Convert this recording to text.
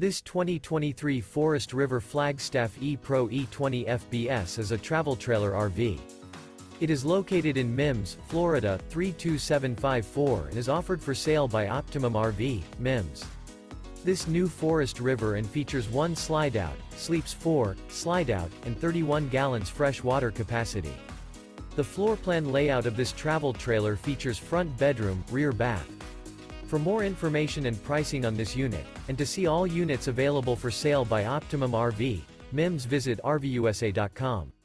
This 2023 Forest River Flagstaff E-Pro E20 FBS is a travel trailer RV. It is located in Mims, Florida, 32754 and is offered for sale by Optimum RV, Mims. This new Forest River and features 1 Slideout, sleeps 4, Slideout, and 31 gallons fresh water capacity. The floor plan layout of this travel trailer features front bedroom, rear bath. For more information and pricing on this unit, and to see all units available for sale by Optimum RV, Mims, visit RVUSA.com.